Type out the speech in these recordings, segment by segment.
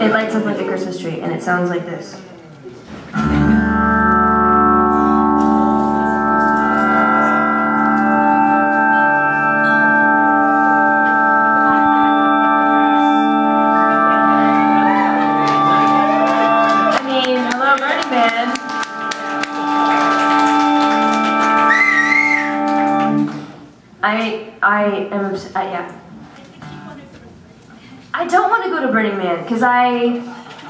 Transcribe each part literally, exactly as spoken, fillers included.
It lights up like a Christmas tree, and it sounds like this. I mean, hello, Burning Man. I, I am, uh, yeah. I don't want to go to Burning Man, because I,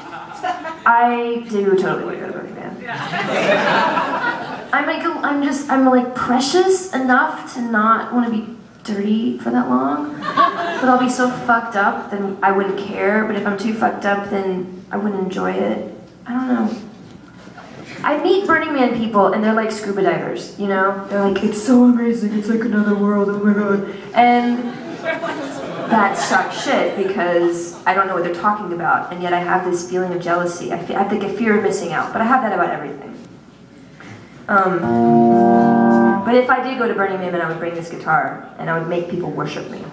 I do totally want to go to Burning Man. I'm like, I'm just, I'm like precious enough to not want to be dirty for that long, but I'll be so fucked up, then I wouldn't care, but if I'm too fucked up, then I wouldn't enjoy it. I don't know. I meet Burning Man people, and they're like scuba divers, you know? They're like, it's so amazing, it's like another world, oh my god. And that sucks shit, because I don't know what they're talking about, and yet I have this feeling of jealousy. I, feel, I think a fear of missing out, but I have that about everything. Um, but if I did go to Burning Man, I would bring this guitar, and I would make people worship me.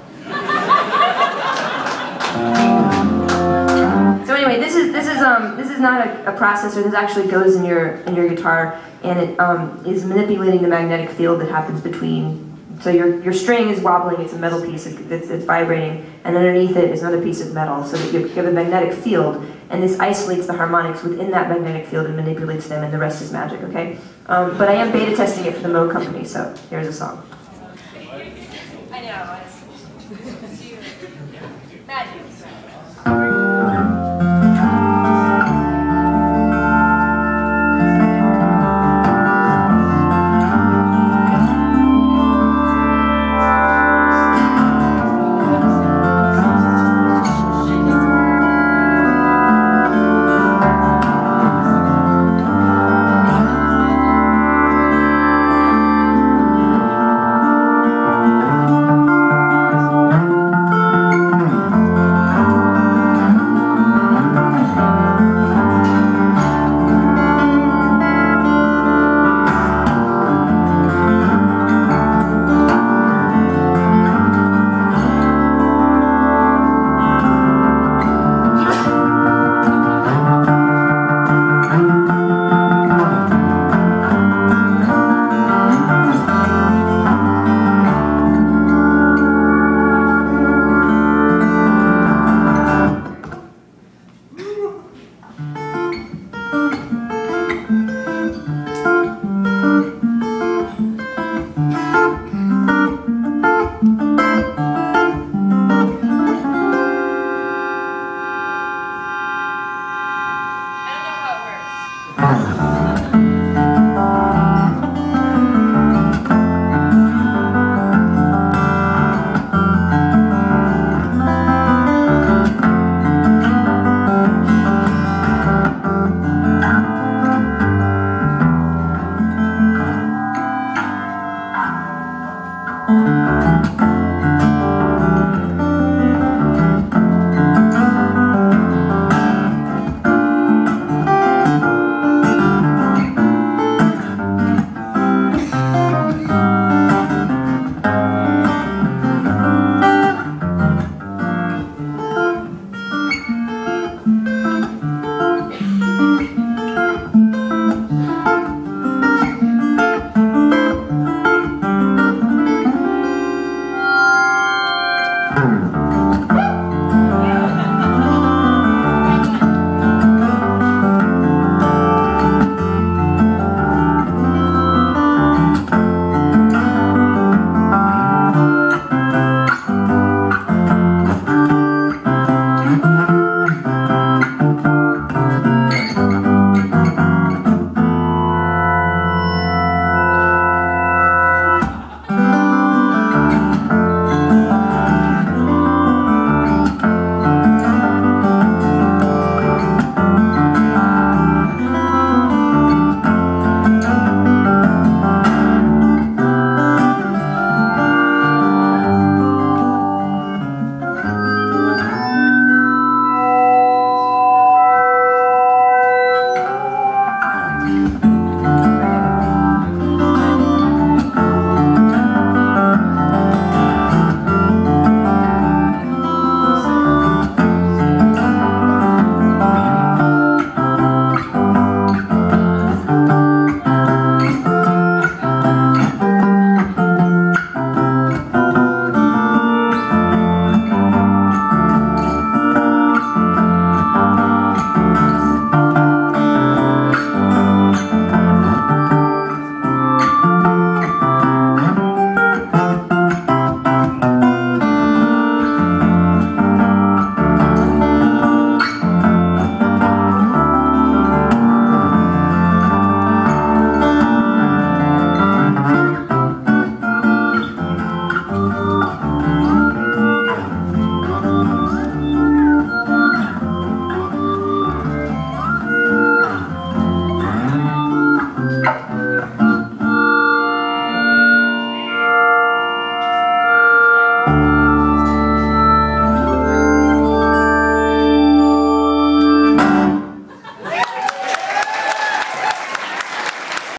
So anyway, this is this is um this is not a, a processor. This actually goes in your in your guitar, and it um is manipulating the magnetic field that happens between. So your your string is wobbling. It's a metal piece. It's, it's vibrating, and underneath it is another piece of metal. So that you have a magnetic field, and this isolates the harmonics within that magnetic field and manipulates them, and the rest is magic. Okay. Um, but I am beta testing it for the Moog company. So here's a song. I know. Magic. Hmm.